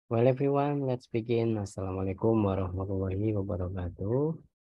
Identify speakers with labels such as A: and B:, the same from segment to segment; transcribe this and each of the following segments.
A: Well, everyone, let's begin. Assalamualaikum warahmatullahi wabarakatuh.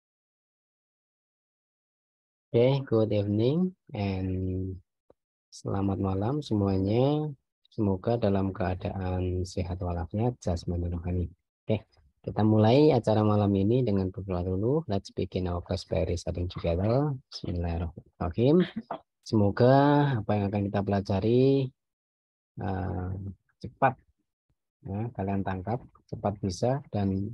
A: Okay, good evening and selamat malam semuanya. Semoga dalam keadaan sehat walafiat, jasmani rohani. Oke, kita mulai acara malam ini dengan berdoa dulu. Let's begin our first prayer studying together. Bismillahirrahmanirrahim. Semoga apa yang akan kita pelajari uh, cepat, ya, kalian tangkap, cepat bisa dan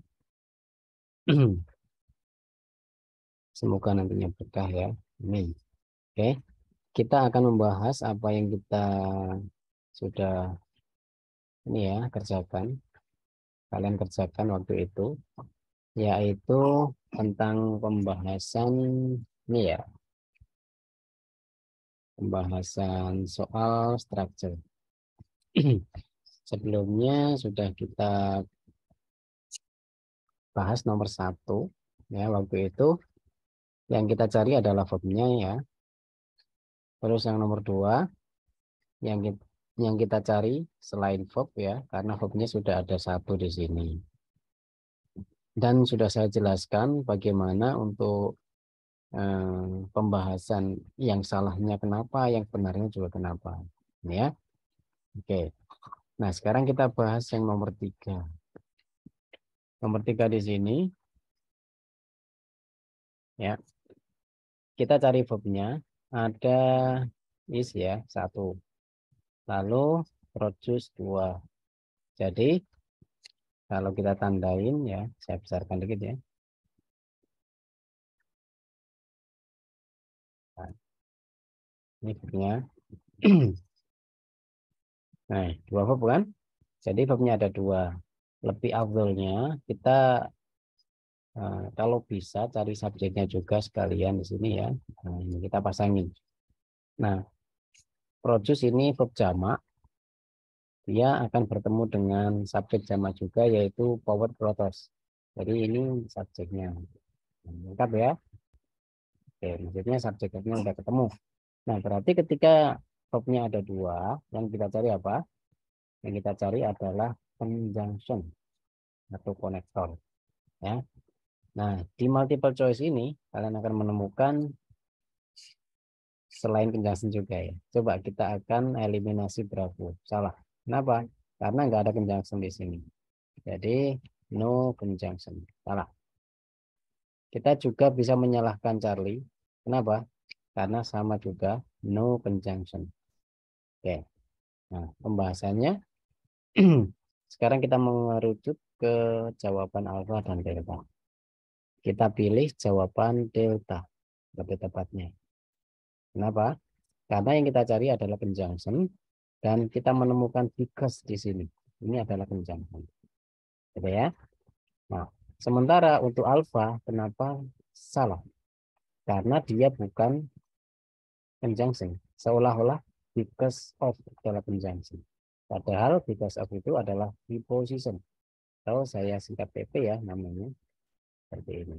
A: semoga nantinya berkah ya. Amin. Oke, kita akan membahas apa yang kita sudah ini ya kerjakan, kalian kerjakan waktu itu, yaitu tentang pembahasan ini ya, pembahasan soal structure. Sebelumnya sudah kita bahas nomor 1 ya, waktu itu yang kita cari adalah verbnya ya. Terus yang nomor 2 yang kita cari selain verb ya, karena verbnya sudah ada 1 di sini. Dan sudah saya jelaskan bagaimana untuk pembahasan yang salahnya kenapa, yang benarnya juga kenapa. Ya, oke. Nah, sekarang kita bahas yang nomor 3. Nomor 3 di sini, ya. Kita cari verbnya. Ada is ya, 1. Lalu produce 2. Jadi, kalau kita tandain ya, saya besarkan dikit ya. Nah, ini verbnya. Nah, 2 verb kan? Jadi verbnya ada 2. Lebih afdolnya kita kalau bisa cari subjeknya juga sekalian di sini ya. Nah, ini kita pasangin. Nah, produce ini verb jamak. Dia akan bertemu dengan subjek jamak juga yaitu power protos. Jadi ini subjeknya. Lengkap ya. Oke, maksudnya subjeknya udah ketemu. Nah, berarti ketika verbnya ada 2, yang kita cari apa? Yang kita cari adalah conjunction atau konektor. Ya. Nah, di multiple choice ini kalian akan menemukan selain conjunction juga ya. Coba kita akan eliminasi bravo. Salah. Kenapa? Karena nggak ada conjunction di sini. Jadi no conjunction. Salah. Kita juga bisa menyalahkan Charlie. Kenapa? Karena sama juga no conjunction. Oke. Nah, pembahasannya sekarang kita mengerucut ke jawaban alfa dan delta. Kita pilih jawaban delta lebih tepatnya. Kenapa? Karena yang kita cari adalah conjunction dan kita menemukan because di sini. Ini adalah conjunction. Gitu ya. Nah, sementara untuk alfa kenapa salah? Karena dia bukan conjunction. Seolah-olah because of adalah conjunction. Padahal because of itu adalah preposition. Atau saya singkat PP ya namanya. Seperti ini.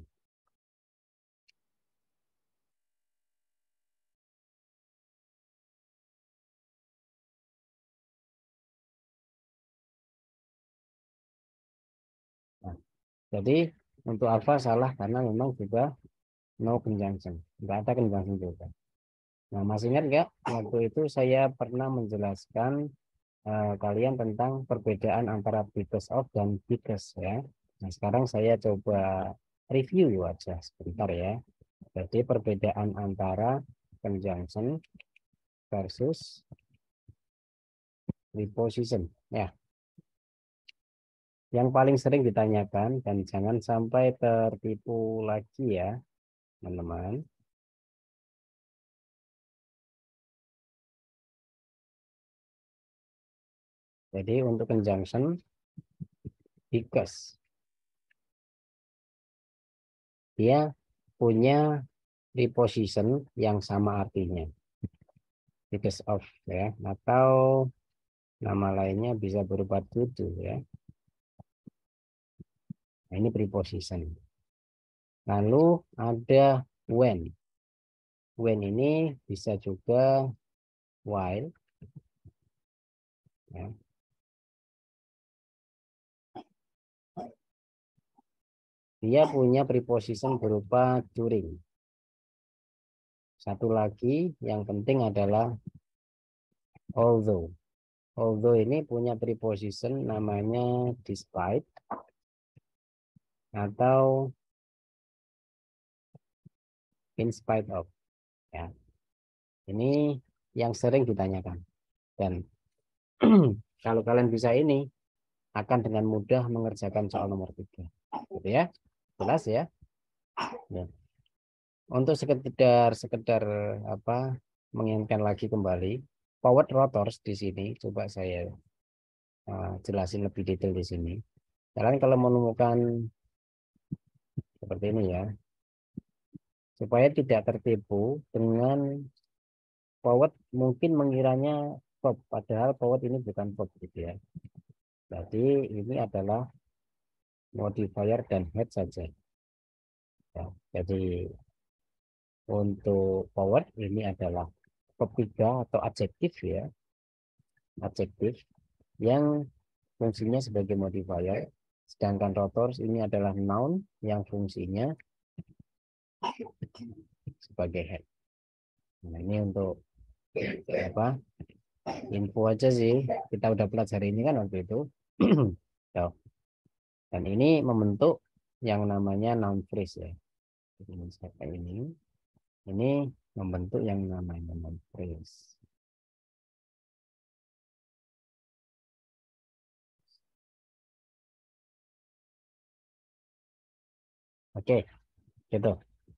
A: Nah, jadi untuk alfa salah karena memang juga no conjunction. Enggak ada conjunction juga. Nah, masih ingat nggak? Waktu itu saya pernah menjelaskan kalian tentang perbedaan antara because of dan because ya. Nah, sekarang saya coba review aja sebentar ya. Jadi perbedaan antara conjunction versus preposition ya. Yang paling sering ditanyakan dan jangan sampai tertipu lagi ya, teman-teman. Jadi untuk conjunction because dia punya preposition yang sama artinya. Because of ya, atau nama lainnya bisa berupa to ya. Nah, ini preposition. Lalu ada when. When ini bisa juga while ya. dia punya preposition berupa during. Satu lagi yang penting adalah although. Although ini punya preposition namanya despite atau in spite of. Ya. Ini yang sering ditanyakan. Dan kalau kalian bisa ini, akan dengan mudah mengerjakan soal nomor 3. Gitu ya. Jelas ya? Ya. Untuk sekedar apa mengingatkan lagi kembali, powered rotors di sini coba saya jelasin lebih detail di sini. Kalian kalau menemukan seperti ini ya, supaya tidak tertipu dengan powered mungkin mengiranya verb, padahal powered ini bukan verb gitu ya. Jadi ini adalah modifier dan head saja. Ya, jadi untuk powered ini adalah verb 3 atau adjektif ya, adjektif yang fungsinya sebagai modifier, sedangkan rotors ini adalah noun yang fungsinya sebagai head. Nah, ini untuk apa? Info aja sih. Kita udah pelajari ini kan waktu itu. Dan ini membentuk yang namanya noun phrase ya. Ini seperti ini. Ini membentuk yang namanya noun phrase. Oke, gitu.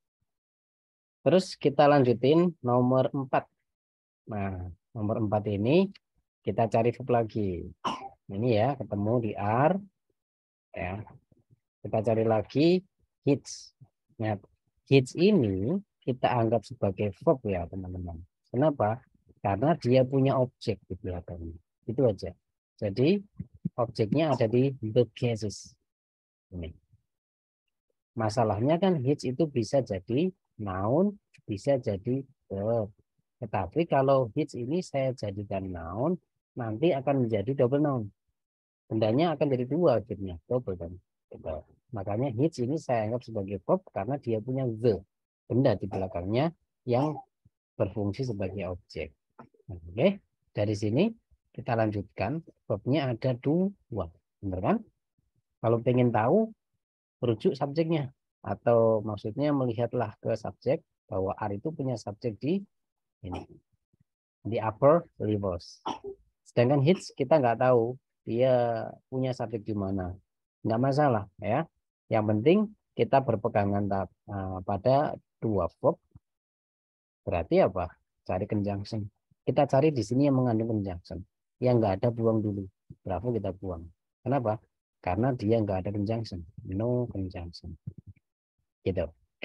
A: Terus kita lanjutin nomor 4. Nah, nomor 4 ini kita cari verb lagi. Ini ya, ketemu di R. Ya. Kita cari lagi hits. Nah, hits ini kita anggap sebagai verb ya, teman-teman. Kenapa? Karena dia punya objek di belakangnya. Itu aja. Jadi, objeknya ada di the cases. Ini. Masalahnya kan hits itu bisa jadi noun, bisa jadi verb. Tetapi kalau hits ini saya jadikan noun, nanti akan menjadi double noun. Bendanya akan jadi 2 akhirnya, double kan. Makanya hits ini saya anggap sebagai verb karena dia punya the, benda di belakangnya yang berfungsi sebagai objek. Oke, dari sini kita lanjutkan. Verbnya ada 2, benar kan? Kalau pengen tahu, rujuk subjeknya. Atau maksudnya melihatlah ke subjek bahwa R itu punya subjek di ini, di upper levels. Sedangkan hits kita nggak tahu dia punya subjek di mana. Nggak masalah ya. Yang penting kita berpegangan pada 2 verb. Berarti apa? Cari conjunction. Kita cari di sini yang mengandung conjunction. Yang nggak ada buang dulu. Bravo kita buang. Kenapa? Karena dia nggak ada conjunction. No conjunction. Gitu.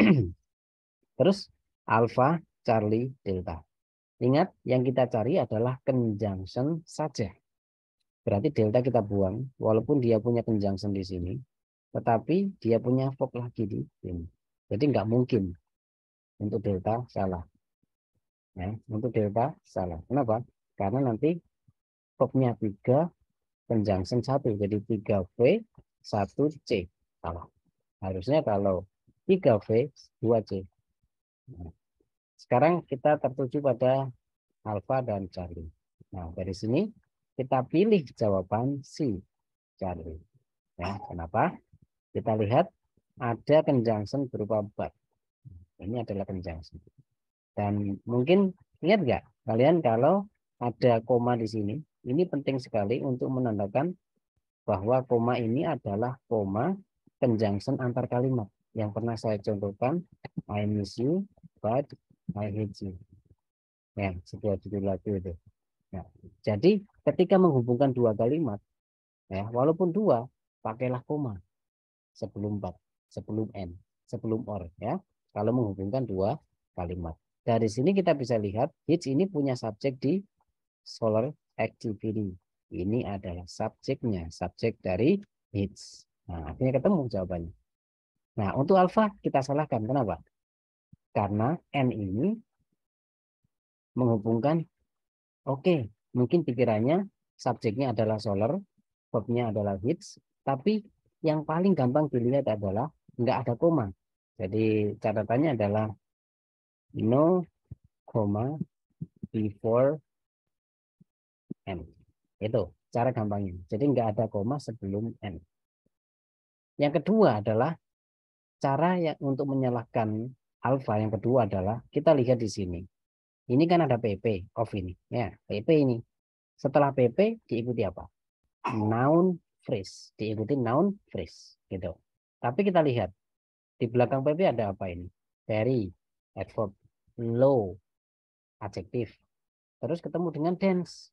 A: Terus alpha, Charlie, delta. Ingat yang kita cari adalah conjunction saja. Berarti delta kita buang, walaupun dia punya conjunction di sini, tetapi dia punya verb lagi di sini. Jadi nggak mungkin untuk delta salah. Ya, untuk delta salah. Kenapa? Karena nanti verbnya 3, conjunction 1. Jadi 3V, 1C. Salah. Harusnya kalau 3V, 2C. Nah, sekarang kita tertuju pada alpha dan Charlie. Nah, dari sini kita pilih jawaban C, Charlie. Ya, kenapa? Kita lihat ada conjunction berupa but. Ini adalah conjunction. Dan mungkin ingat nggak kalian kalau ada koma di sini, ini penting sekali untuk menandakan bahwa koma ini adalah koma conjunction antar kalimat. Yang pernah saya contohkan, I miss you, but I hate you. Ya, sebuah judul lagu itu. Nah, jadi ketika menghubungkan 2 kalimat, ya, walaupun 2, pakailah koma sebelum but, sebelum and, sebelum or, ya. Kalau menghubungkan 2 kalimat. Dari sini kita bisa lihat hits ini punya subjek di solar activity. Ini adalah subjeknya, subjek dari hits. Nah, akhirnya ketemu jawabannya. Nah, untuk alpha kita salahkan. Kenapa? Karena n ini menghubungkan, oke, mungkin pikirannya subjeknya adalah solar, verbnya adalah hits, tapi yang paling gampang dilihat adalah nggak ada koma. Jadi catatannya adalah no comma before n. Itu cara gampangnya. Jadi nggak ada koma sebelum n. Yang kedua adalah cara yang untuk menyalahkan alfa. Yang kedua adalah kita lihat di sini. Ini kan ada PP off ini, ya PP ini. Setelah PP diikuti apa? Noun phrase, diikuti noun phrase, gitu. Tapi kita lihat di belakang PP ada apa ini? Very, adverb, low, adjektif. Terus ketemu dengan dense.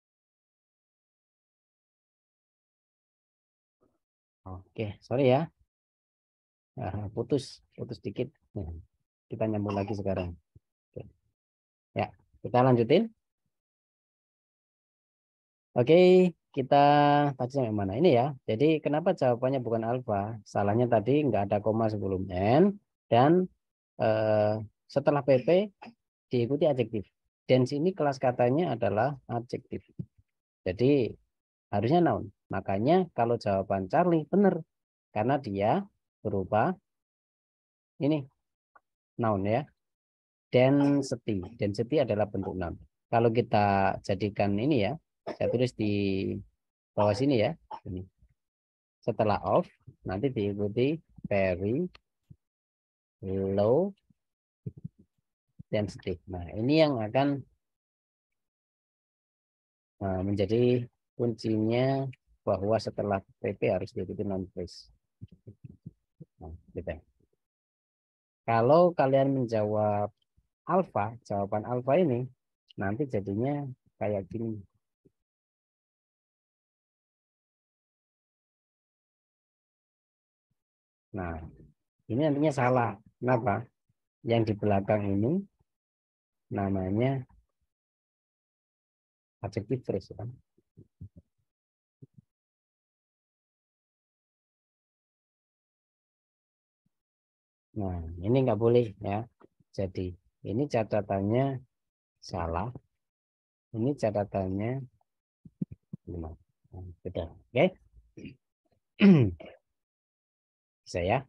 A: Oke, sorry ya. Putus dikit. Nah, kita nyambung lagi sekarang. Oke. Ya, kita lanjutin. Oke, kita tadi sampai mana ini ya. Jadi kenapa jawabannya bukan alfa? Salahnya tadi nggak ada koma sebelum n dan eh, setelah pp diikuti adjektif. Dense ini kelas katanya adalah adjektif. Jadi harusnya noun. Makanya kalau jawaban Charlie benar karena dia berupa ini noun ya. Density. Density adalah bentuk noun. Kalau kita jadikan ini ya, saya tulis di bawah sini ya. Ini. Setelah of, nanti diikuti very, low, density. Nah, ini yang akan menjadi kuncinya bahwa setelah PP harus diikuti non phrase. Nah, gitu. Kalau kalian menjawab alfa, jawaban alfa ini nanti jadinya kayak gini. Nah, ini nantinya salah. Kenapa? Yang di belakang ini namanya adjective phrase kan. Nah, ini nggak boleh ya. Jadi ini catatannya salah. Ini catatannya 5. Nah, betul. Oke. Saya.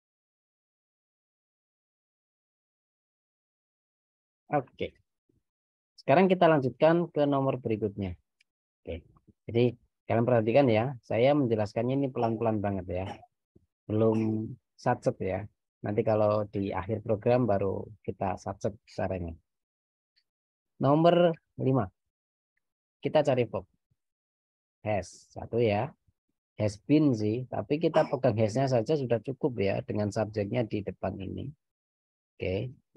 A: Oke. Sekarang kita lanjutkan ke nomor berikutnya. Oke. Jadi kalian perhatikan ya, saya menjelaskannya ini pelan-pelan banget ya. Belum satset ya. Nanti kalau di akhir program baru kita satset caranya. Nomor 5. Kita cari verb. Has. Satu ya. Has been sih. Tapi kita pegang has-nya saja sudah cukup ya. Dengan subjeknya di depan ini. Oke.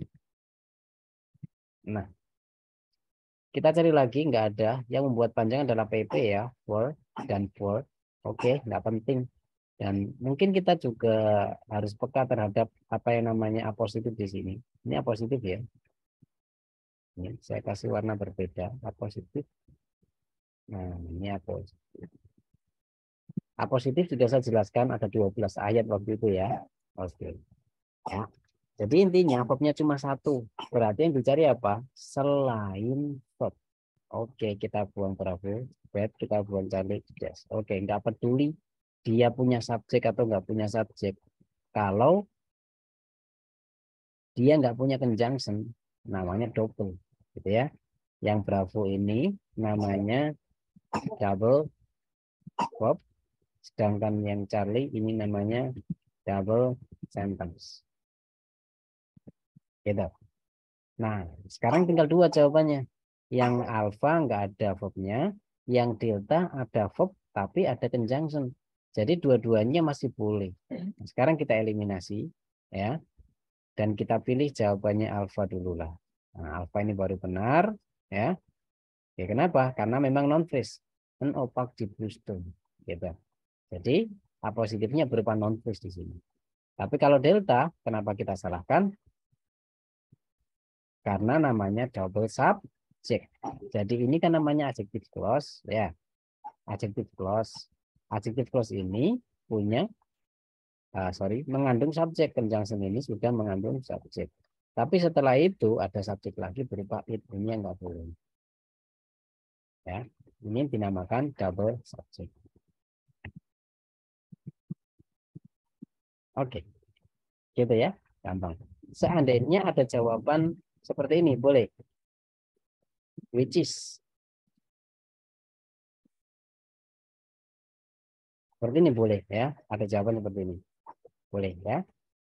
A: Nah. Kita cari lagi. Nggak ada. Yang membuat panjang adalah PP ya. For dan for. Oke. Nggak penting. Dan mungkin kita juga harus peka terhadap apa yang namanya apositif di sini. Ini apositif ya. Ini saya kasih warna berbeda. Apositif. Nah, ini apositif. Apositif sudah saya jelaskan ada 12 ayat waktu itu ya. Oke. Ya. Jadi intinya verbnya cuma satu. Berarti yang dicari apa? Selain verb. Oke, kita buang Bravo. Bad, kita buang Charlie. Yes. Oke, nggak peduli dia punya subjek atau nggak punya subjek. Kalau dia nggak punya conjunction, namanya double. Gitu ya. Yang Bravo ini namanya double verb. Sedangkan yang Charlie ini namanya double sentence. Gitu. Nah, sekarang tinggal dua jawabannya. Yang alpha nggak ada verbnya, yang delta ada verb tapi ada conjunction. Jadi dua-duanya masih boleh. Nah, sekarang kita eliminasi ya, dan kita pilih jawabannya alpha dulu lah. Nah, alpha ini baru benar ya. Ya kenapa? Karena memang non phrase, non opak di Bluestone. Gitu. Jadi A positifnya berupa non phrase di sini. Tapi kalau delta, kenapa kita salahkan? Karena namanya double subject. Jadi ini kan namanya adjective clause ya. Adjective clause. Adjective clause ini punya mengandung subjek. Conjunction ini sudah mengandung subjek. Tapi setelah itu ada subjek lagi berupa it. Ini yang nggak boleh. Ya. Ini dinamakan double subject. Oke. Gitu ya, gampang. Seandainya ada jawaban seperti ini, boleh. Which is. Seperti ini boleh ya. Ada jawaban seperti ini. Boleh ya.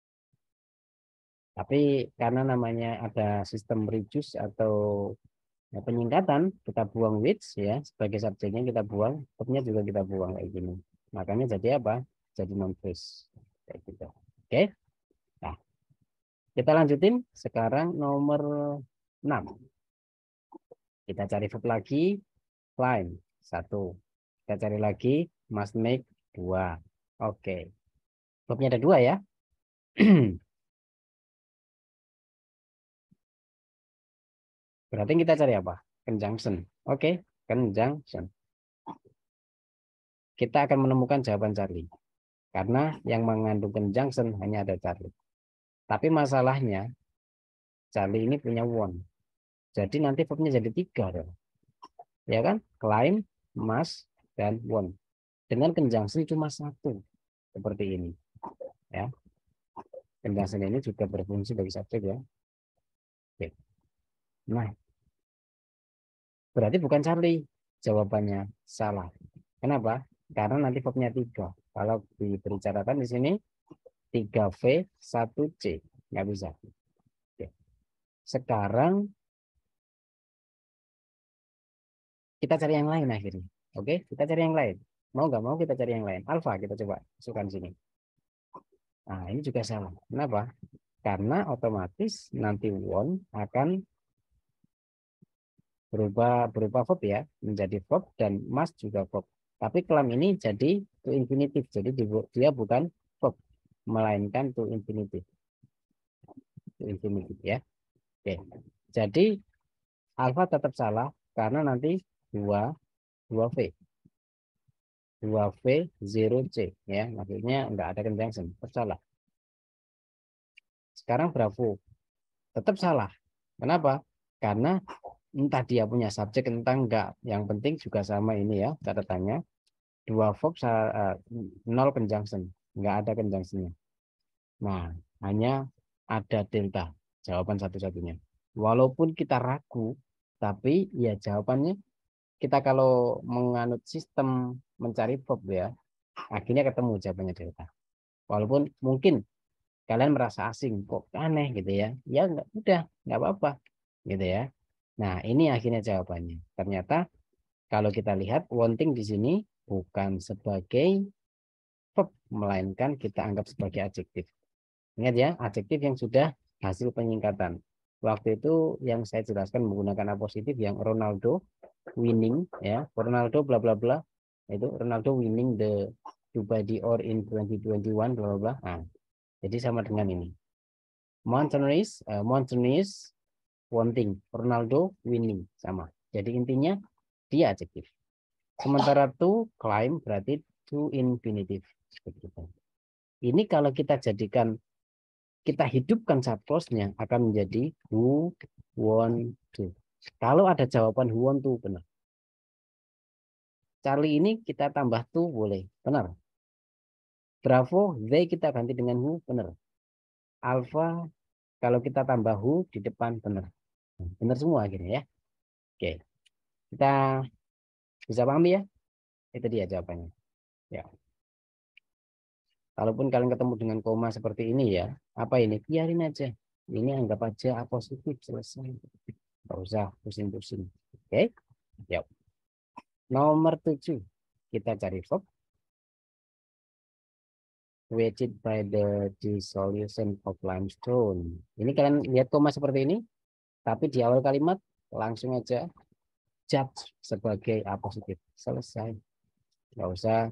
A: Tapi karena namanya ada sistem reduce atau penyingkatan, kita buang which ya. Sebagai subjeknya kita buang, verbnya juga kita buang kayak gini. Makanya jadi apa? Jadi non phrase. Kayak gitu. Oke. Nah, kita lanjutin sekarang nomor 6. Kita cari verb lagi, climb 1. Kita cari lagi, must make 2. Oke. Verbnya ada 2 ya. Berarti kita cari apa? Conjunction. Oke, conjunction. Kita akan menemukan jawaban Charlie. Karena yang mengandung conjunction hanya ada Charlie. Tapi masalahnya, Charlie ini punya one. Jadi nanti verbnya jadi 3 dong. Ya kan? Climb, must, dan want. Dengan conjunction cuma 1. Seperti ini. Ya. Conjunction ini juga berfungsi bagi subjek ya. Oke. Nah, berarti bukan Charlie. Jawabannya salah. Kenapa? Karena nanti verbnya 3. Kalau diberi catatan di sini 3V 1C. Nggak bisa. Oke. Sekarang kita cari yang lain akhirnya. Oke, kita cari yang lain. Mau nggak mau kita cari yang lain. Alfa kita coba masukkan sini. Nah, ini juga salah. Kenapa? Karena otomatis nanti won akan berupa verb ya, menjadi verb dan must juga verb. Tapi kelam ini jadi to infinitive. Jadi dia bukan verb, melainkan to infinitive. To infinitive ya. Oke. Jadi alfa tetap salah karena nanti 2V. 2V 0C ya. Maksudnya enggak ada conjunction. Tetap salah. Sekarang bravo. Tetap salah. Kenapa? Karena entah dia punya subjek entah enggak. Yang penting juga sama ini ya catatannya. 2 verb 0 conjunction. Enggak ada conjunctionnya. Nah, hanya ada delta. Jawaban satu-satunya. Walaupun kita ragu, tapi ya jawabannya kita kalau menganut sistem mencari verb ya, akhirnya ketemu jawabannya delta. Walaupun mungkin kalian merasa asing, kok aneh gitu ya. Ya enggak, udah, enggak apa-apa gitu ya. Nah, ini akhirnya jawabannya. Ternyata kalau kita lihat wanting di sini bukan sebagai verb, melainkan kita anggap sebagai adjektif. Ingat ya, adjektif yang sudah hasil penyingkatan. Waktu itu yang saya jelaskan menggunakan apositif yang Ronaldo winning ya, Ronaldo bla bla bla. Itu Ronaldo winning the Dubai Dior in 2021 bla bla bla. Nah, jadi sama dengan ini. Mountaineers wanting, Ronaldo winning sama. Jadi intinya dia adjektif. Sementara to climb berarti to infinitive. Ini kalau kita jadikan kita hidupkan subclause-nya akan menjadi who want to. Kalau ada jawaban who want to benar. Charlie ini kita tambah to boleh, benar. Bravo, they kita ganti dengan who benar. Alpha kalau kita tambah who di depan benar. Benar semua akhirnya ya. Oke. Kita bisa pahami ya? Itu dia jawabannya. Ya. Kalaupun kalian ketemu dengan koma seperti ini ya, apa ini? Biarin aja. Ini anggap aja apositif selesai. Nggak usah pusing-pusing. Oke? Yuk. Nomor 7. Kita cari verb. Weighted by the dissolution of limestone. Ini kalian lihat koma seperti ini. Tapi di awal kalimat langsung aja judge sebagai apositif. Selesai. Nggak usah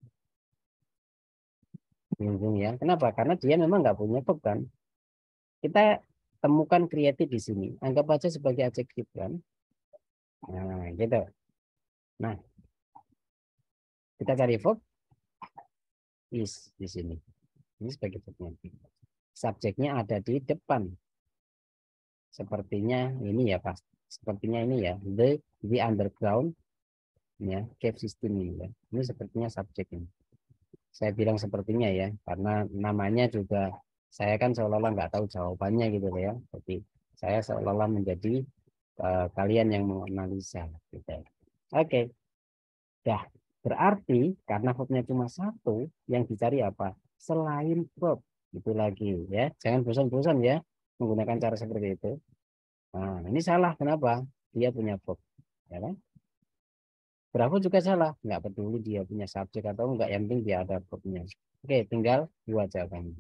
A: bingung ya. Kenapa? Karena dia memang nggak punya verb kan. Kita temukan kreatif di sini. Anggap aja sebagai adjektif kan. Nah, gitu. Nah, kita cari verb is di sini. Ini sebagai verbnya. Subjeknya ada di depan. Sepertinya ini ya pas. Sepertinya ini ya the underground ya cave system ini ya. Ini sepertinya subjek ini. Saya bilang sepertinya ya karena namanya juga saya kan seolah-olah nggak tahu jawabannya gitu ya. Jadi saya seolah-olah menjadi kalian yang menganalisa gitu. Oke. Dah, berarti karena verbnya cuma satu, yang dicari apa? Selain verb. Itu lagi ya. Jangan bosan-bosan ya menggunakan cara seperti itu. Nah, ini salah. Kenapa? Dia punya verb. Ya kan? Bravo juga salah. Nggak peduli dia punya subjek atau enggak. Yang penting dia ada verbnya. Oke, tinggal dua jawabannya.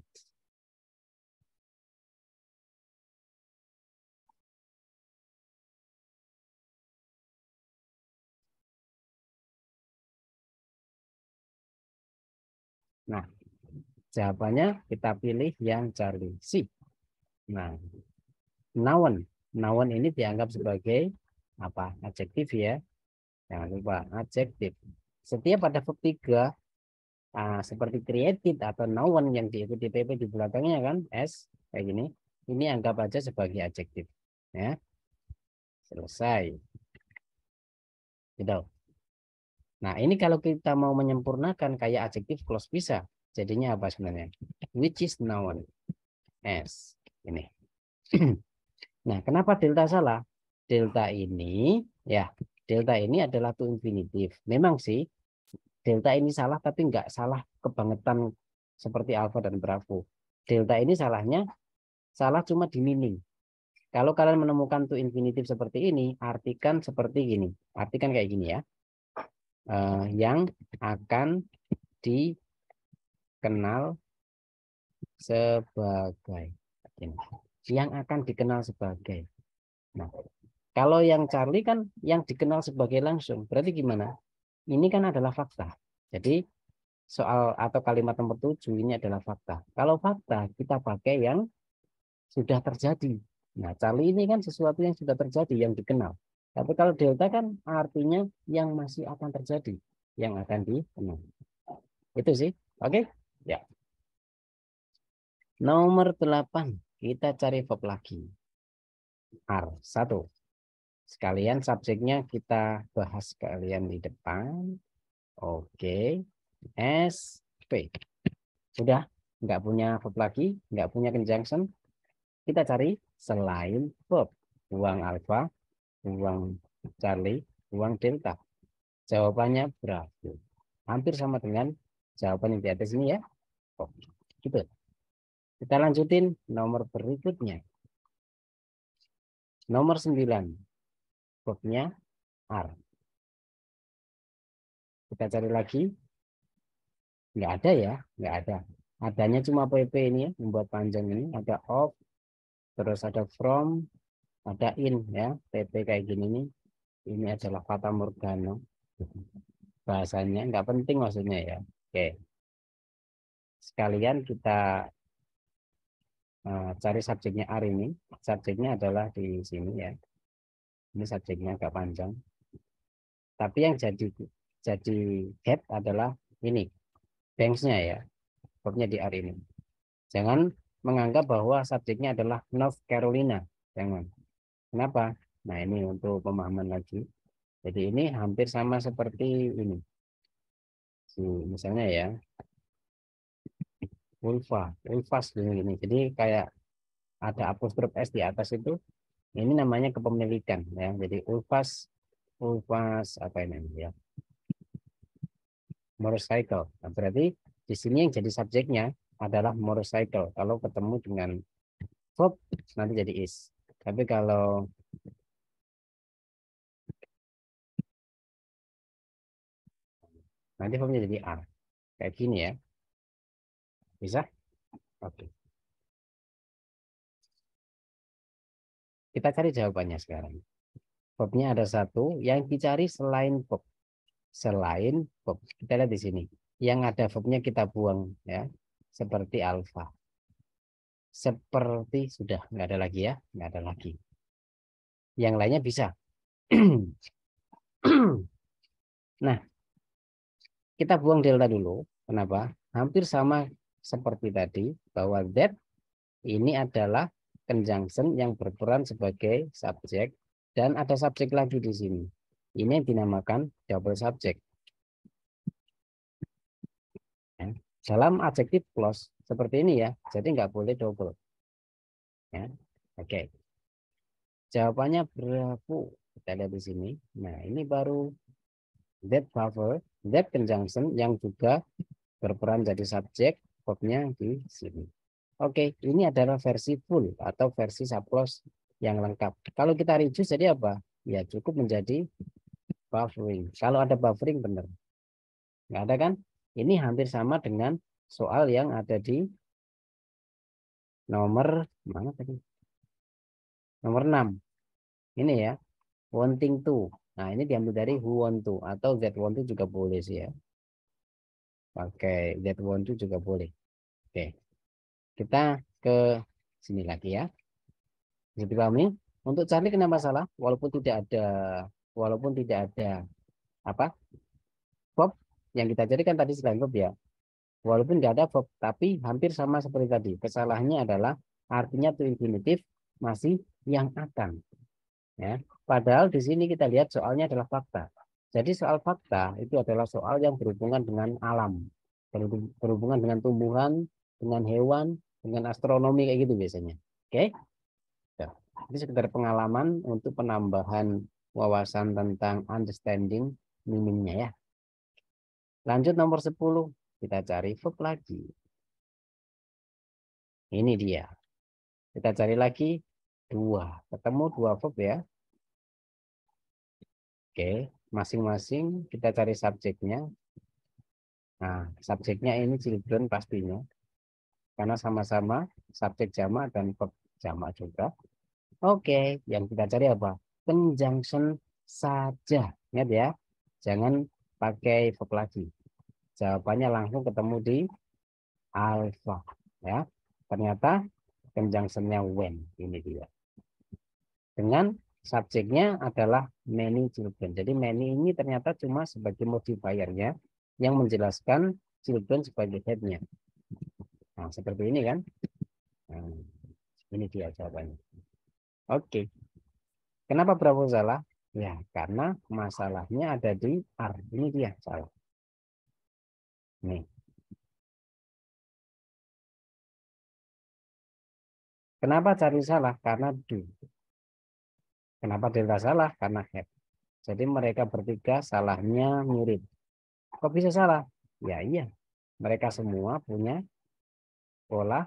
A: Nah, jawabannya kita pilih yang Charlie C. Nah, noun. Noun ini dianggap sebagai apa? Adjektif ya. Jangan lupa adjektif. Setiap ada verb 3 seperti created atau noun yang diikuti PP di belakangnya kan S kayak gini. Ini anggap aja sebagai adjektif. Ya, selesai. Gitu. Nah, ini kalau kita mau menyempurnakan kayak adjektif clause bisa. Jadinya apa sebenarnya? Which is noun. S. Ini. Nah, kenapa delta salah? Delta ini, ya, delta ini adalah to infinitive. Memang sih, delta ini salah, tapi nggak salah kebangetan seperti alpha dan bravo. Delta ini salahnya, salah cuma di meaning. Kalau kalian menemukan to infinitive seperti ini, artikan seperti gini. Artikan kayak gini ya. Yang akan dikenal sebagai. Yang akan dikenal sebagai. Nah, kalau yang Charlie kan yang dikenal sebagai langsung. Berarti gimana? Ini kan adalah fakta. Jadi soal atau kalimat nomor 7 ini adalah fakta. Kalau fakta kita pakai yang sudah terjadi. Nah, Charlie ini kan sesuatu yang sudah terjadi, yang dikenal. Tapi kalau delta kan artinya yang masih akan terjadi, yang akan dikenal. Itu sih. Oke? Ya. Nomor 8. Kita cari verb lagi. R1. Sekalian subjeknya kita bahas sekalian di depan. Oke. SP. Sudah? Nggak punya verb lagi? Nggak punya conjunction? Kita cari selain verb. Buang alpha, buang Charlie, buang delta. Jawabannya bravo. Hampir sama dengan jawaban yang di atas ini ya. Oh, gitu. Kita lanjutin nomor berikutnya. Nomor 9. Verbnya R. Kita cari lagi. Nggak ada ya. Nggak ada. Adanya cuma PP ini ya. Membuat panjang ini. Ada of. Terus ada from. Ada in ya. PP kayak gini nih. Ini adalah fata morgana. Bahasanya nggak penting maksudnya ya. Oke. Sekalian kita cari subjeknya R ini. Subjeknya adalah di sini ya. Ini subjeknya agak panjang. Tapi yang jadi head adalah ini. Banks-nya ya. Verbnya di R ini. Jangan menganggap bahwa subjeknya adalah North Carolina. Jangan. Kenapa? Nah, ini untuk pemahaman lagi. Jadi ini hampir sama seperti ini. Misalnya ya. Ulfas ini. Jadi kayak ada apostrof S di atas itu. Ini namanya kepemilikan ya. Jadi ulfas apa ini ya? Motorcycle. Nah, berarti di sini yang jadi subjeknya adalah motorcycle. Kalau ketemu dengan verb nanti jadi is. Tapi kalau nanti verbnya jadi are. Kayak gini ya. Bisa? Oke. Kita cari jawabannya sekarang. Verbnya ada satu. Yang dicari selain verb. Selain verb. Kita lihat di sini. Yang ada verbnya kita buang ya. Seperti alpha. Seperti sudah. Nggak ada lagi ya. Nggak ada lagi. Yang lainnya bisa. Nah, kita buang delta dulu. Kenapa? Hampir sama seperti tadi. Bahwa that ini adalah conjunction yang berperan sebagai subjek. Dan ada subjek lagi di sini. Ini yang dinamakan double subject. Dalam adjective clause, seperti ini ya. Jadi nggak boleh double. Ya. Oke. Jawabannya berapa? Kita lihat di sini. Nah, ini baru that buffer, that conjunction yang juga berperan jadi subjek, verbnya di sini. Oke, ini adalah versi full atau versi subclause yang lengkap. Kalau kita reduce jadi apa? Ya cukup menjadi buffering. Kalau ada buffering benar. Nggak ada kan? Ini hampir sama dengan soal yang ada di nomor mana tadi? Nomor 6. Ini ya, wanting to. Nah, ini diambil dari who want to atau that want to juga boleh sih ya. Pakai that want to juga boleh. Oke. Kita ke sini lagi ya. Bisa dipahami? Untuk Charlie kenapa salah? Walaupun tidak ada apa? Verb yang kita jadikan tadi selain verb ya. Walaupun nggak ada verb, tapi hampir sama seperti tadi. Kesalahannya adalah artinya to infinitive masih yang akan. Ya. Padahal di sini kita lihat soalnya adalah fakta. Jadi soal fakta itu adalah soal yang berhubungan dengan alam, berhubungan dengan tumbuhan, dengan hewan, dengan astronomi kayak gitu biasanya. Oke? Ya. Ini sekedar pengalaman untuk penambahan wawasan tentang understanding meaningnya ya. Lanjut nomor 10. Kita cari verb lagi. Ini dia. Kita cari lagi 2. Ketemu 2 verb ya. Oke, masing-masing kita cari subjeknya. Nah, subjeknya ini children pastinya. Karena sama-sama subjek jamak dan verb jamak juga. Oke, yang kita cari apa? Conjunction saja. Ingat ya, jangan pakai verb lagi. Jawabannya langsung ketemu di alpha. Ya, ternyata conjunctionnya when. Ini dia. Dengan subjeknya adalah many children. Jadi many ini ternyata cuma sebagai modifiernya yang menjelaskan children sebagai headnya. Nah, seperti ini kan. Nah, ini dia jawabannya. Oke. Kenapa Bravo salah? Ya, karena masalahnya ada di R. Ini dia salah. Nih. Kenapa cari salah? Karena do. Kenapa Delta salah? Karena head. Jadi mereka bertiga salahnya mirip. Kok bisa salah? Ya iya. Mereka semua punya pola.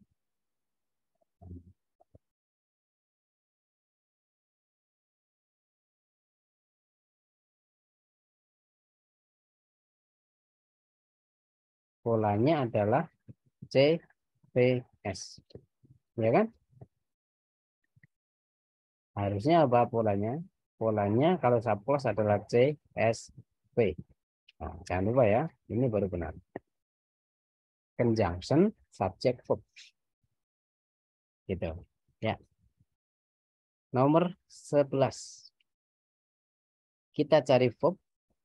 A: Polanya adalah CPS. Ya kan? Harusnya apa polanya? Polanya kalau subclause adalah CSP. Nah, jangan lupa ya, ini baru benar. Conjunction subject verb. Gitu. Ya. Nomor 11. Kita cari verb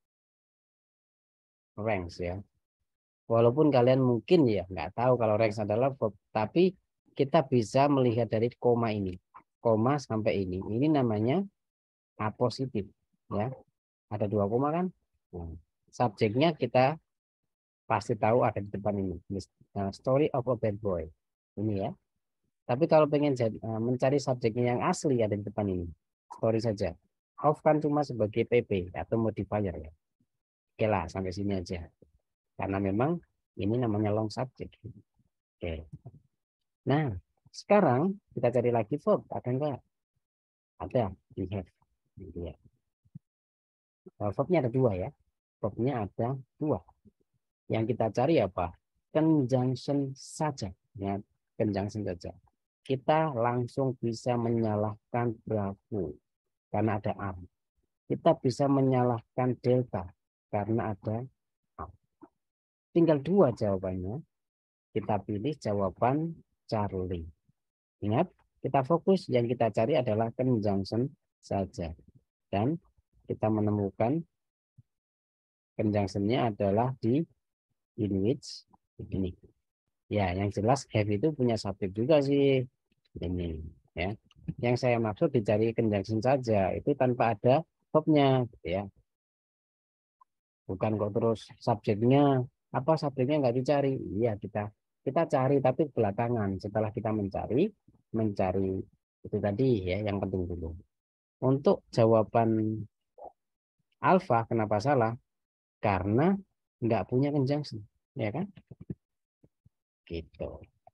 A: ranks ya. Walaupun kalian mungkin ya nggak tahu kalau ranks adalah verb, tapi kita bisa melihat dari koma ini. Koma sampai ini. Ini namanya apositif ya. Ada 2 koma kan? Nah, subjeknya kita pasti tahu ada di depan ini. Story of a bad boy. Ini ya. Tapi kalau pengen mencari subjeknya yang asli ada di depan ini. Story saja. Of kan cuma sebagai PP atau modifier ya. Oke lah, sampai sini aja. Karena memang ini namanya long subject. Oke. Nah, sekarang kita cari lagi verb. Ada enggak? Ada. We have. Ya. Verbnya ada 2 ya. Verbnya ada 2. Yang kita cari apa? Conjunction saja. Ya, conjunction saja. Kita langsung bisa menyalahkan Bravo karena ada am. Kita bisa menyalahkan delta karena ada am. Tinggal 2 jawabannya. Kita pilih jawaban Charlie. Ingat, kita fokus yang kita cari adalah conjunction saja. Dan kita menemukan conjunctionnya adalah di in which ini. Ya, yang jelas have itu punya subjek juga sih. Ini ya. Yang saya maksud dicari conjunction saja, itu tanpa ada verbnya gitu ya. Bukan kok terus subjeknya apa subjeknya nggak dicari. Iya, kita kita cari tapi belakangan setelah kita mencari itu tadi ya yang penting dulu. Untuk jawaban alfa kenapa salah? Karena nggak punya conjunction, ya kan? Gitu.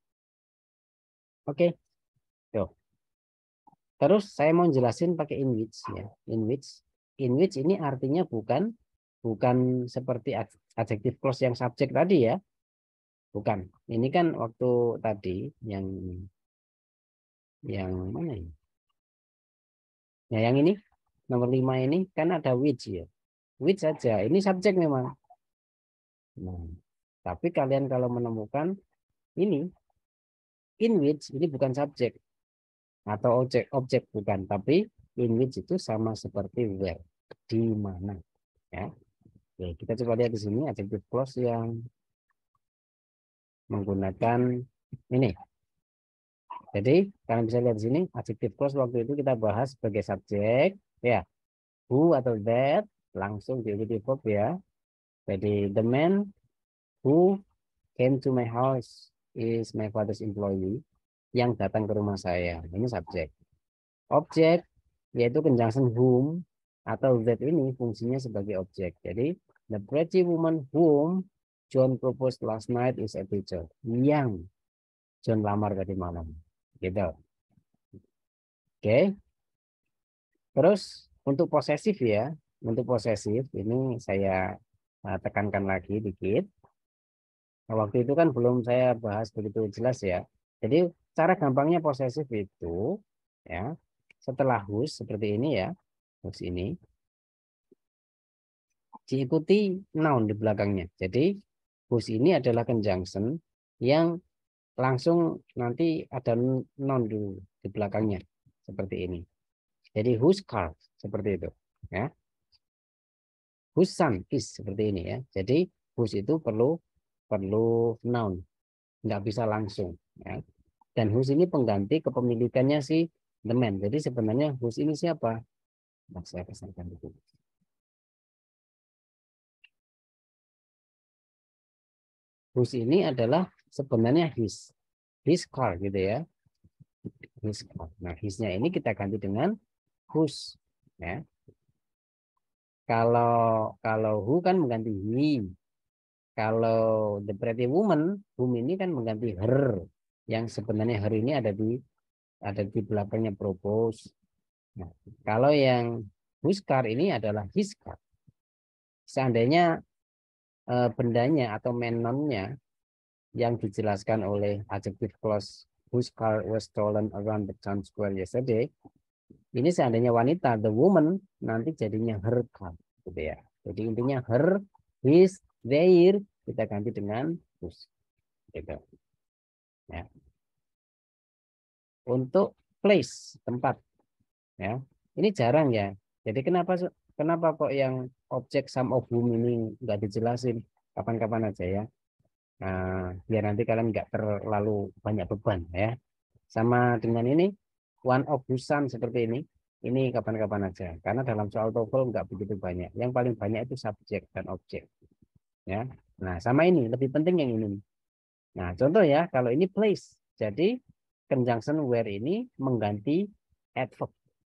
A: Oke, tuh. Terus saya mau jelasin pakai in which ya. In which ini artinya bukan seperti adjective clause yang subjek tadi ya. Bukan. Ini kan waktu tadi yang mana ini? Ya yang ini nomor 5 ini kan ada which ya. Which saja. Ini subjek memang. Nah, tapi kalian kalau menemukan ini in which ini bukan subjek atau objek bukan, tapi in which itu sama seperti where, di mana ya. Oke, kita coba lihat di sini adjective clause yang menggunakan ini. Jadi kalian bisa lihat di sini adjective clause waktu itu kita bahas sebagai subjek ya, who atau that langsung di verb ya. Jadi the man who came to my house is my father's employee, yang datang ke rumah saya. Ini subjek. Objek yaitu conjunction whom atau that ini fungsinya sebagai objek. Jadi the pretty woman whom John proposed last night is a teacher. Yang John lamar tadi malam. Gitu. Oke. Terus untuk posesif ya. Untuk posesif ini saya tekankan lagi dikit. Nah, waktu itu kan belum saya bahas begitu jelas ya. Jadi cara gampangnya posesif itu ya setelah whose seperti ini ya, whose ini diikuti noun di belakangnya. Jadi whose ini adalah conjunction yang langsung nanti ada noun di belakangnya seperti ini. Jadi whose car seperti itu ya. Whose son is seperti ini ya. Jadi whose itu perlu noun, nggak bisa langsung ya. Dan whose ini pengganti kepemilikannya si the man. Jadi sebenarnya whose ini siapa? Nah, saya pesankan itu. Whose ini adalah sebenarnya his car gitu ya. His car. Nah, his-nya ini kita ganti dengan whose ya. Kalau who kan mengganti he. Kalau the pretty woman, whom ini kan mengganti her. Yang sebenarnya her ini ada di belakangnya propose. Nah, kalau yang whose car ini adalah his car. Seandainya bendanya atau menonnya yang dijelaskan oleh adjective clause whose car was stolen around the town square yesterday, ini seandainya wanita, the woman, nanti jadinya her car, gitu ya. Jadi intinya her, his, their, kita ganti dengan whose, gitu. Ya. Untuk place, tempat, ya. Ini jarang ya. Jadi kenapa kok yang objek some of whom ini nggak dijelasin, kapan-kapan aja ya. Nah, biar nanti kalian nggak terlalu banyak beban ya. Sama dengan ini, one of Busan seperti ini kapan-kapan aja. Karena dalam soal TOEFL nggak begitu banyak. Yang paling banyak itu subjek dan objek. Ya. Nah, sama ini, lebih penting yang ini. Nah, contoh ya, kalau ini place. Jadi, conjunction where ini mengganti adverb.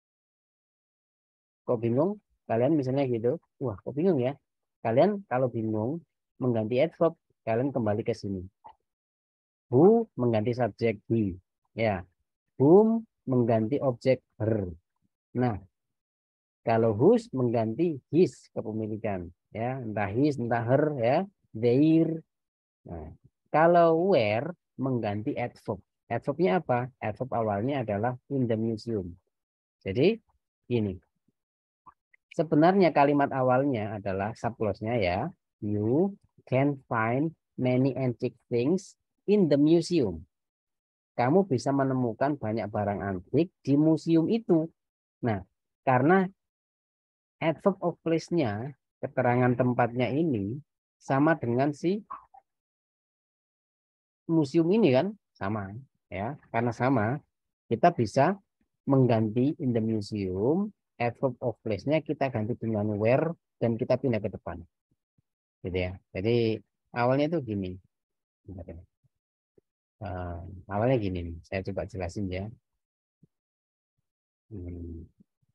A: Kok bingung? Kalian misalnya gitu, wah kok bingung ya? Kalian kalau bingung mengganti adverb, kalian kembali ke sini. Who mengganti subjek he. Ya, whom mengganti objek her. Nah, kalau whose mengganti his kepemilikan, ya, entah his, entah her, ya, their. Nah, kalau where mengganti adverb. Adverbnya apa? Adverb awalnya adalah in the museum. Jadi ini. Sebenarnya kalimat awalnya adalah subclause-nya ya. You can find many antique things in the museum. Kamu bisa menemukan banyak barang antik di museum itu. Nah, karena adverb of place-nya, keterangan tempatnya ini sama dengan si museum ini kan? Sama ya. Karena sama, kita bisa mengganti in the museum, adverb of place-nya kita ganti dengan where dan kita pindah ke depan. Gitu ya. Jadi awalnya itu gini. Awalnya gini nih, saya coba jelasin ya. Hmm.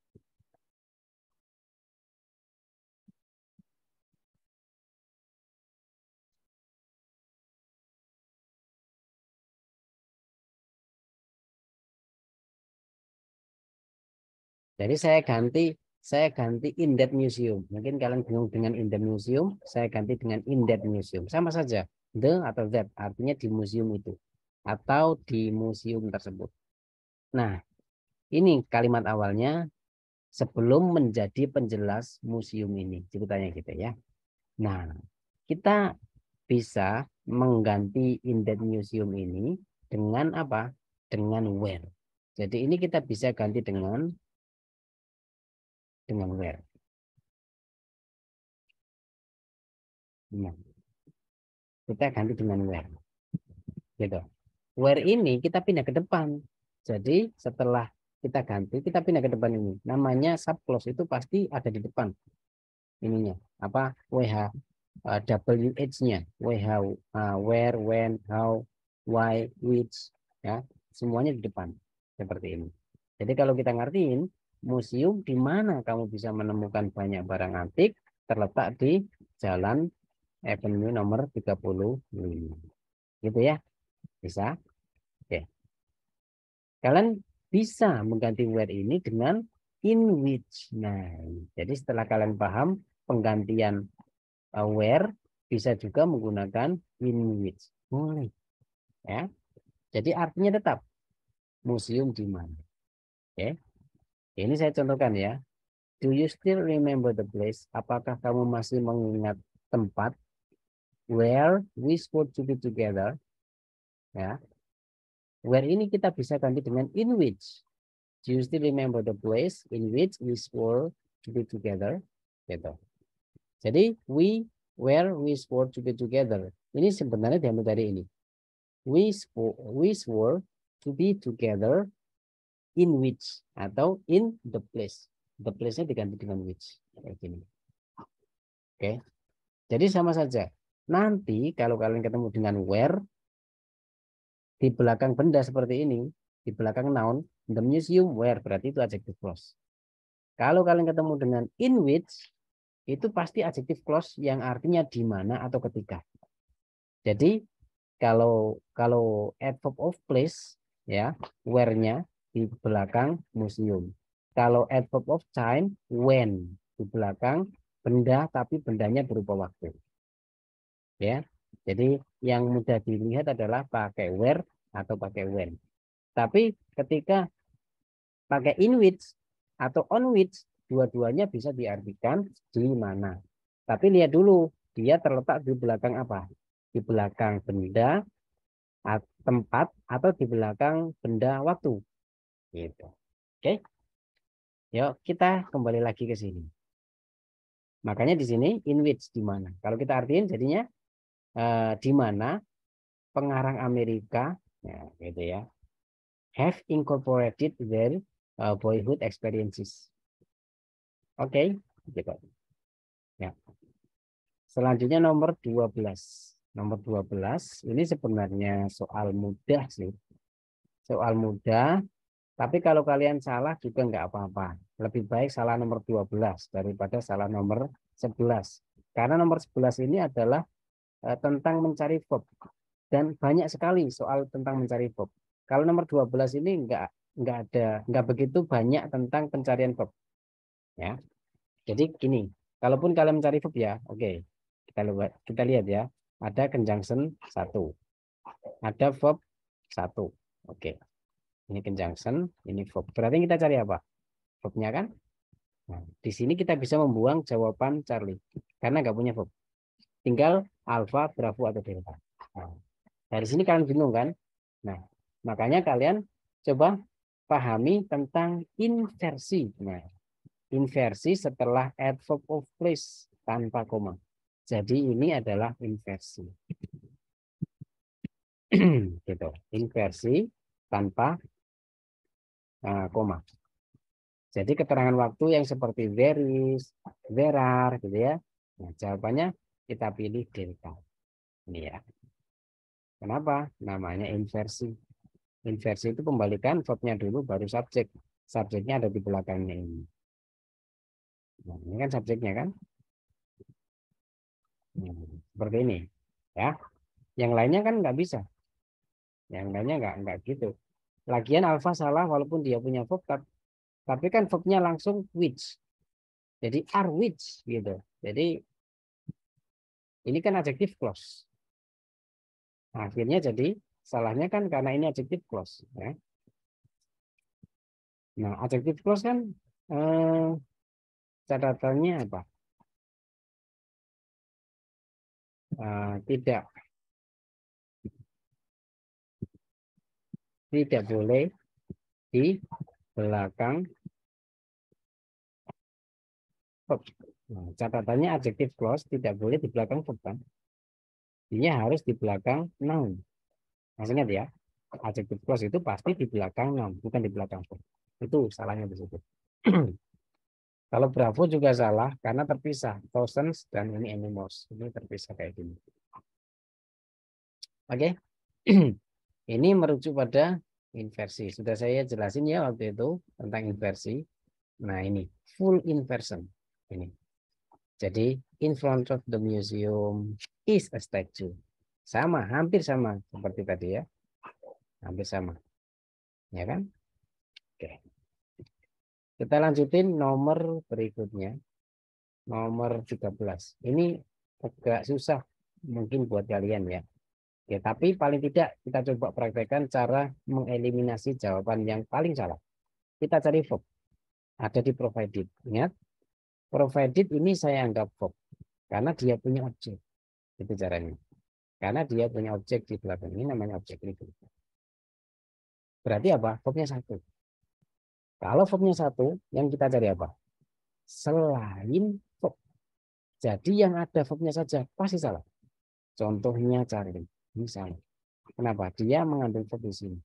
A: Jadi saya ganti in that museum. Mungkin kalian bingung dengan in the museum, saya ganti dengan in that museum. Sama saja, the atau that artinya di museum itu atau di museum tersebut. Nah, ini kalimat awalnya sebelum menjadi penjelas museum ini, ceritanya gitu ya. Nah, kita bisa mengganti in that museum ini dengan apa? Dengan where. Jadi ini kita bisa ganti dengan where. Nah, kita ganti dengan where. Gitu. Where ini kita pindah ke depan. Jadi setelah kita ganti, kita pindah ke depan ini. Namanya subclause itu pasti ada di depan ininya. Apa? WH WH-nya. WH where, when, how, why, which, ya. Semuanya di depan. Seperti ini. Jadi kalau kita ngertiin museum di mana kamu bisa menemukan banyak barang antik terletak di Jalan Avenue nomor 35. Gitu ya. Bisa? Oke. Kalian bisa mengganti where ini dengan in which. Nah, jadi setelah kalian paham penggantian where, bisa juga menggunakan in which. Boleh. Ya. Jadi artinya tetap museum di mana. Oke. Ini saya contohkan ya. Do you still remember the place? Apakah kamu masih mengingat tempat where we supposed to be together? Ya. Where ini kita bisa ganti dengan in which. Do you still remember the place in which we swore to be together? Gitu. Jadi where we swore to be together. Ini sebenarnya diambil dari ini. We swore to be together in which atau in the place. The place-nya diganti dengan which. Kayak gini. Oke. Jadi sama saja. Nanti kalau kalian ketemu dengan where di belakang benda seperti ini, di belakang noun, the museum where berarti itu adjective clause. Kalau kalian ketemu dengan in which, itu pasti adjective clause yang artinya di mana atau ketika. Jadi kalau kalau adverb of place ya, where-nya di belakang museum. Kalau adverb of time, when di belakang benda tapi bendanya berupa waktu. Ya. Jadi yang mudah dilihat adalah pakai where atau pakai when. Tapi ketika pakai in which atau on which, dua-duanya bisa diartikan di mana. Tapi lihat dulu, dia terletak di belakang apa? Di belakang benda, tempat, atau di belakang benda waktu. Gitu. Oke, yuk kita kembali lagi ke sini. Makanya di sini in which di mana. Kalau kita artiin jadinya di mana pengarang Amerika, ya, gitu ya, have incorporated their boyhood experiences. Oke, gitu. Ya. Selanjutnya nomor 12. Nomor 12 ini sebenarnya soal mudah sih. Soal mudah, tapi kalau kalian salah juga nggak apa-apa. Lebih baik salah nomor 12 daripada salah nomor 11. Karena nomor 11 ini adalah tentang mencari verb. Dan banyak sekali soal tentang mencari verb. Kalau nomor 12 ini nggak begitu banyak tentang pencarian verb. Ya. Jadi gini, kalaupun kalian mencari verb ya, oke. Kita lihat ya. Ada conjunction 1. Ada verb 1. Oke. Ini conjunction, ini verb. Berarti kita cari apa? Verbnya kan? Nah, di sini kita bisa membuang jawaban Charlie. Karena nggak punya verb. Tinggal alpha, bravo, atau delta. Nah, dari sini kalian bingung kan? Nah, makanya kalian coba pahami tentang inversi. Nah, inversi setelah adverb of place tanpa koma. Jadi ini adalah inversi. Gitu. Inversi tanpa koma. Jadi keterangan waktu yang seperti there is, there are, gitu ya. Nah, jawabannya kita pilih delta. Ini ya. Kenapa? Namanya inversi. Inversi itu kembalikan verbnya dulu baru subjek. Subjeknya ada di belakangnya ini. Nah, ini kan subjeknya kan. Nah, seperti ini. Ya. Yang lainnya kan nggak bisa. Yang lainnya nggak gitu. Lagian alfa salah walaupun dia punya verb, tapi kan verbnya langsung which. Jadi are which gitu. Jadi ini kan adjective clause. Nah, akhirnya jadi salahnya kan karena ini adjective clause. Ya. Nah, adjective clause kan catatannya apa? Tidak boleh di belakang verb. Nah, catatannya adjective clause tidak boleh di belakang verb kan? Dia harus di belakang noun. Masih ingat ya? Adjective clause itu pasti di belakang noun, bukan di belakang verb. Itu salahnya di situ. Kalau Bravo juga salah karena terpisah. Thousands dan ini animals. Ini terpisah kayak gini. Oke. Ini merujuk pada inversi. Sudah saya jelasin ya waktu itu tentang inversi. Nah, ini full inversion. Ini. Jadi, in front of the museum is a statue. Sama, hampir sama seperti tadi ya. Hampir sama. Ya kan? Oke. Kita lanjutin nomor berikutnya. Nomor 13. Ini agak susah mungkin buat kalian ya. Ya, tapi paling tidak kita coba praktekkan cara mengeliminasi jawaban yang paling salah. Kita cari verb. Ada di provided. Ingat, provided ini saya anggap verb karena dia punya objek. Itu caranya. Karena dia punya objek di belakang ini namanya objek itu. Berarti apa? Verbnya satu. Kalau verbnya satu, yang kita cari apa? Selain verb. Jadi yang ada verbnya saja pasti salah. Contohnya cari. Misalnya. Kenapa? Dia mengandung verb di sini.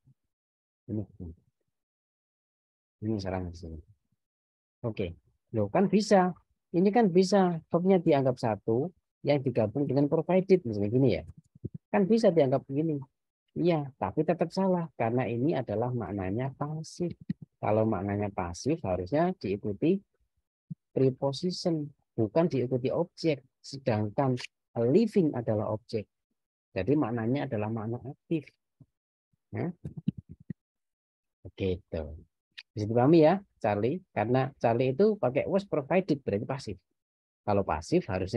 A: Ini salahnya di sini. Oke. Loh kan bisa. Ini kan bisa. Verbnya dianggap satu yang digabung dengan provided. Misalnya gini ya. Kan bisa dianggap begini. Iya, tapi tetap salah karena ini adalah maknanya pasif. Kalau maknanya pasif harusnya diikuti preposition, bukan diikuti objek. Sedangkan living adalah objek. Jadi maknanya adalah makna aktif. Nah, begitu. Bisa dipahami ya, Charlie? Karena Charlie itu pakai was provided berarti pasif. Kalau pasif harusnya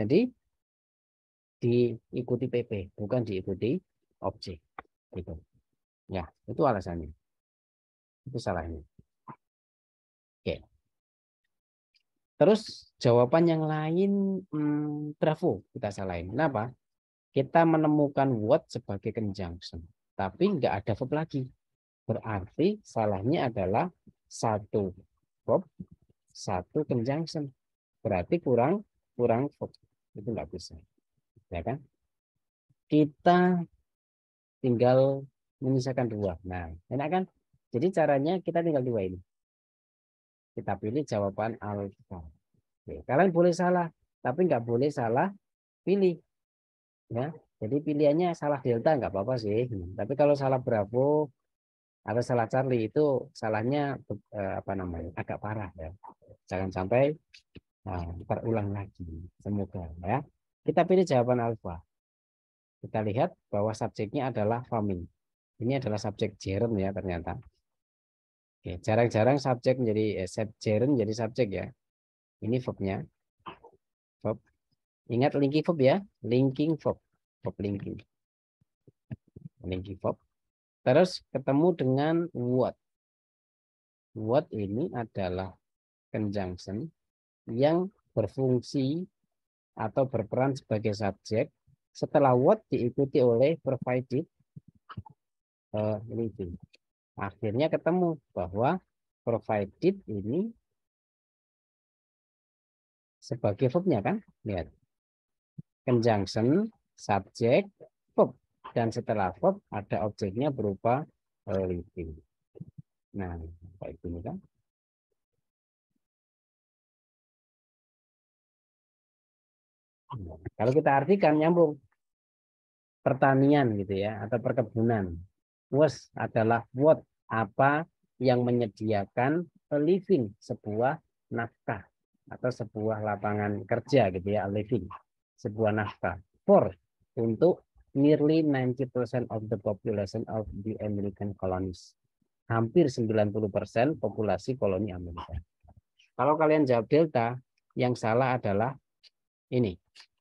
A: diikuti PP, bukan diikuti objek. Gitu. Ya, itu alasannya. Itu salahnya. Oke. Terus jawaban yang lain bravo kita salahin. Kenapa? Kita menemukan what sebagai conjunction, tapi nggak ada verb lagi. Berarti salahnya adalah satu verb, satu conjunction. Berarti kurang verb. Itu nggak bisa, ya kan? Kita tinggal menyisakan dua. Nah, enak kan? Jadi caranya kita tinggal dua ini. Kita pilih jawaban alfa. Oke, kalian boleh salah, tapi nggak boleh salah pilih. Ya, jadi pilihannya salah delta nggak apa-apa sih. Tapi kalau salah Bravo atau salah Charlie itu salahnya apa namanya agak parah ya. Jangan sampai terulang lagi. Semoga ya. Kita pilih jawaban alfa. Kita lihat bahwa subjeknya adalah farming. Ini adalah subjek gerund ya ternyata. Oke, jarang-jarang subjek menjadi gerund jadi subjek ya. Ini verbnya. Verb. Ingat linking verb ya. Linking verb. Verb linking. Linking verb. Terus ketemu dengan what. What ini adalah conjunction yang berfungsi atau berperan sebagai subjek. Setelah what diikuti oleh provided living. Akhirnya ketemu bahwa provided ini sebagai verbnya kan. Lihat. Conjunction, subjek, verb. Dan setelah verb ada objeknya berupa living. Nah, kayak gini kan. Kalau kita artikan nyambung. pertanian gitu ya, atau perkebunan. Was adalah what, apa yang menyediakan a living, sebuah nafkah atau sebuah lapangan kerja gitu ya, a living, sebuah nafkah. For, untuk nearly 90% of the population of the American colonies. Hampir 90% populasi koloni Amerika. Kalau kalian jawab delta, yang salah adalah ini.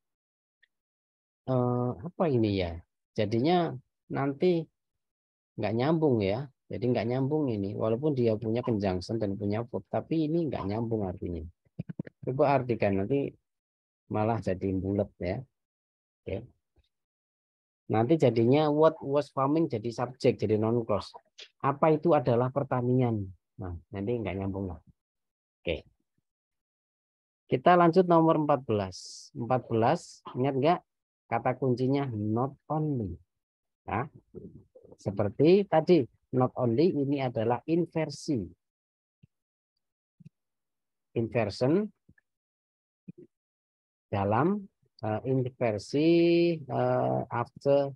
A: Apa ini ya? Jadinya nanti nggak nyambung ya. Jadi nggak nyambung ini. Walaupun dia punya conjunction dan punya verb, tapi ini nggak nyambung artinya. Coba artikan, nanti malah jadi bulat ya. Oke. Nanti jadinya what was farming jadi subjek, jadi non clause. Apa itu adalah pertanian? Nah, nanti nggak nyambung lah. Oke. Kita lanjut nomor 14. 14, ingat nggak? Kata kuncinya not only. Nah, seperti tadi, not only ini adalah inversi. Inversion dalam inversi after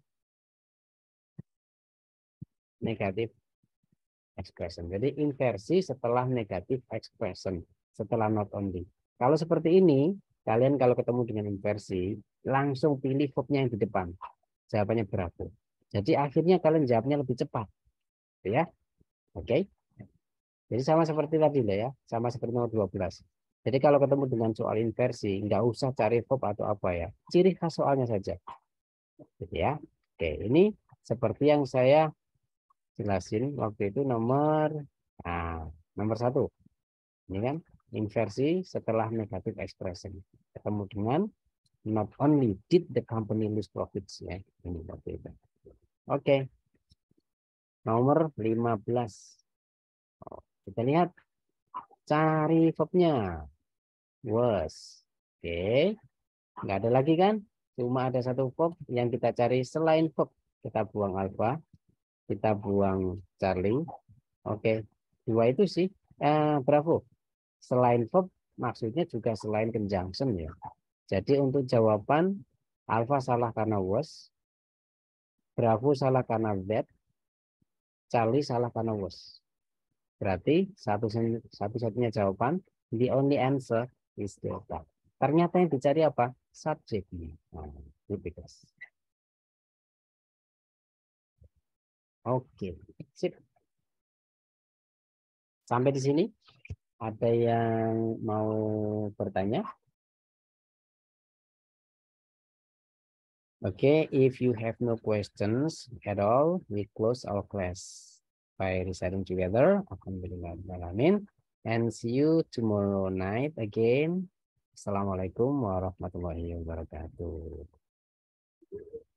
A: negative expression. Jadi inversi setelah negative expression, setelah not only. Kalau seperti ini, kalian kalau ketemu dengan inversi, langsung pilih verbnya yang di depan. Jawabannya bravo. Jadi akhirnya kalian jawabnya lebih cepat. Ya. Oke. Jadi sama seperti tadi lah ya, sama seperti nomor 12. Jadi kalau ketemu dengan soal inversi, nggak usah cari verb atau apa ya. Ciri khas soalnya saja. Gitu ya. Oke, ini seperti yang saya jelasin waktu itu nomor 1. Ini kan inversi setelah negative expression. Ketemu dengan not only did the company lose profits ya. Ini waktu itu. Oke. Nomor 15. Kita lihat cari verbnya. Was. Oke. Nggak ada lagi kan? Cuma ada satu verb yang kita cari selain verb. Kita buang alpha. Kita buang Charlie. Oke. 2 itu sih. Bravo. Selain verb maksudnya juga selain conjunction ya. Jadi untuk jawaban alpha salah karena was. Bravo salah karena that. Charlie salah karena was. Berarti satu-satunya jawaban, the only answer is delta. Ternyata yang dicari apa? Subjeknya. Nah, oke, sip. Sampai di sini, ada yang mau bertanya? Okay, if you have no questions at all, we close our class by reciting together. Alhamdulillahirrahmanirrahim. And see you tomorrow night again. Assalamualaikum warahmatullahi wabarakatuh.